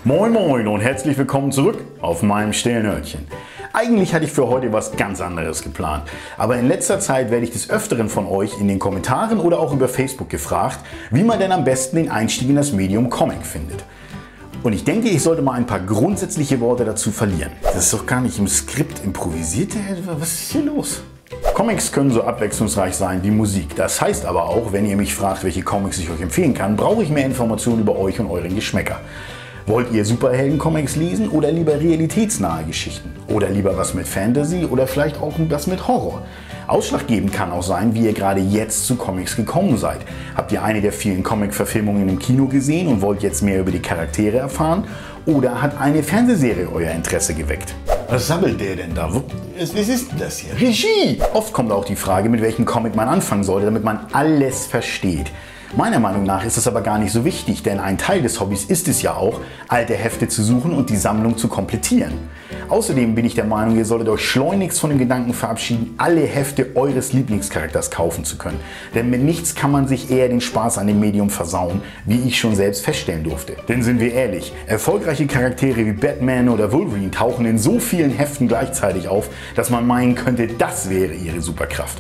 Moin Moin und herzlich willkommen zurück auf meinem stillen Hörnchen. Eigentlich hatte ich für heute was ganz anderes geplant, aber in letzter Zeit werde ich des Öfteren von euch in den Kommentaren oder auch über Facebook gefragt, wie man denn am besten den Einstieg in das Medium Comic findet. Und ich denke, ich sollte mal ein paar grundsätzliche Worte dazu verlieren. Das ist doch gar nicht im Skript improvisiert, was ist hier los? Comics können so abwechslungsreich sein wie Musik. Das heißt aber auch, wenn ihr mich fragt, welche Comics ich euch empfehlen kann, brauche ich mehr Informationen über euch und euren Geschmäcker. Wollt ihr Superhelden-Comics lesen oder lieber realitätsnahe Geschichten? Oder lieber was mit Fantasy oder vielleicht auch was mit Horror? Ausschlaggebend kann auch sein, wie ihr gerade jetzt zu Comics gekommen seid. Habt ihr eine der vielen Comic-Verfilmungen im Kino gesehen und wollt jetzt mehr über die Charaktere erfahren? Oder hat eine Fernsehserie euer Interesse geweckt? Was sabbelt der denn da? Was ist denn das hier? Regie! Oft kommt auch die Frage, mit welchem Comic man anfangen sollte, damit man alles versteht. Meiner Meinung nach ist es aber gar nicht so wichtig, denn ein Teil des Hobbys ist es ja auch, alte Hefte zu suchen und die Sammlung zu komplettieren. Außerdem bin ich der Meinung, ihr solltet euch schleunigst von dem Gedanken verabschieden, alle Hefte eures Lieblingscharakters kaufen zu können. Denn mit nichts kann man sich eher den Spaß an dem Medium versauen, wie ich schon selbst feststellen durfte. Denn sind wir ehrlich, erfolgreiche Charaktere wie Batman oder Wolverine tauchen in so vielen Heften gleichzeitig auf, dass man meinen könnte, das wäre ihre Superkraft.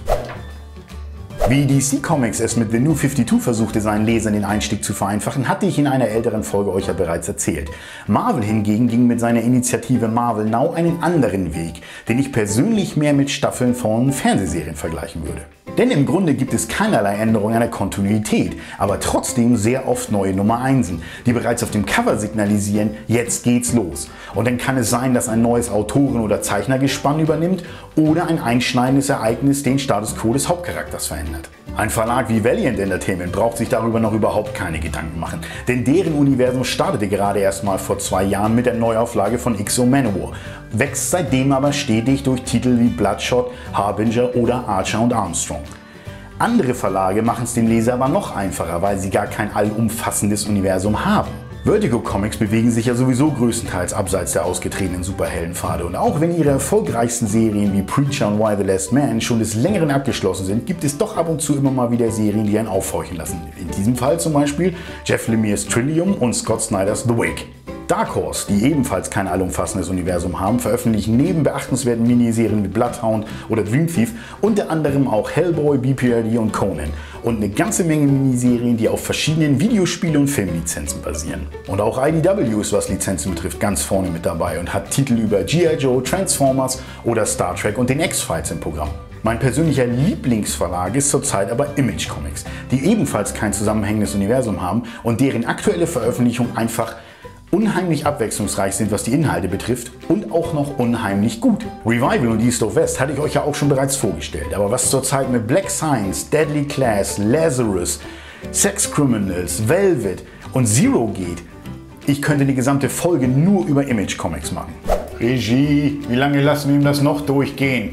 Wie DC Comics es mit The New 52 versuchte, seinen Lesern den Einstieg zu vereinfachen, hatte ich in einer älteren Folge euch ja bereits erzählt. Marvel hingegen ging mit seiner Initiative Marvel Now einen anderen Weg, den ich persönlich mehr mit Staffeln von Fernsehserien vergleichen würde. Denn im Grunde gibt es keinerlei Änderung an der Kontinuität, aber trotzdem sehr oft neue Nummer 1, die bereits auf dem Cover signalisieren, jetzt geht's los. Und dann kann es sein, dass ein neues Autoren- oder Zeichnergespann übernimmt oder ein einschneidendes Ereignis den Status quo des Hauptcharakters verändert. Ein Verlag wie Valiant Entertainment braucht sich darüber noch überhaupt keine Gedanken machen, denn deren Universum startete gerade erst mal vor 2 Jahren mit der Neuauflage von X-O Manowar, wächst seitdem aber stetig durch Titel wie Bloodshot, Harbinger oder Archer und Armstrong. Andere Verlage machen es dem Leser aber noch einfacher, weil sie gar kein allumfassendes Universum haben. Vertigo Comics bewegen sich ja sowieso größtenteils abseits der ausgetretenen Superheldenpfade und auch wenn ihre erfolgreichsten Serien wie Preacher und Why the Last Man schon des Längeren abgeschlossen sind, gibt es doch ab und zu immer mal wieder Serien, die einen aufhorchen lassen. In diesem Fall zum Beispiel Jeff Lemire's Trillium und Scott Snyder's The Wake. Dark Horse, die ebenfalls kein allumfassendes Universum haben, veröffentlichen neben beachtenswerten Miniserien wie Bloodhound oder Dream Thief unter anderem auch Hellboy, BPRD und Conan und eine ganze Menge Miniserien, die auf verschiedenen Videospiele- und Filmlizenzen basieren. Und auch IDW ist, was Lizenzen betrifft, ganz vorne mit dabei und hat Titel über G.I. Joe, Transformers oder Star Trek und den X-Files im Programm. Mein persönlicher Lieblingsverlag ist zurzeit aber Image Comics, die ebenfalls kein zusammenhängendes Universum haben und deren aktuelle Veröffentlichung einfach unheimlich abwechslungsreich sind, was die Inhalte betrifft und auch noch unheimlich gut. Revival und East of West hatte ich euch ja auch schon bereits vorgestellt, aber was zurzeit mit Black Science, Deadly Class, Lazarus, Sex Criminals, Velvet und Zero geht, ich könnte die gesamte Folge nur über Image Comics machen. Regie, wie lange lassen wir ihm das noch durchgehen?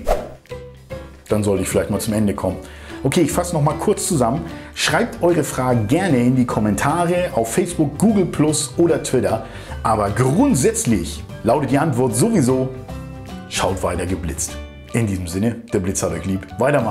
Dann sollte ich vielleicht mal zum Ende kommen. Okay, ich fasse noch mal kurz zusammen. Schreibt eure Fragen gerne in die Kommentare auf Facebook, Google+ oder Twitter. Aber grundsätzlich lautet die Antwort sowieso, schaut weiter geblitzt. In diesem Sinne, der Blitz hat euch lieb. Weitermachen.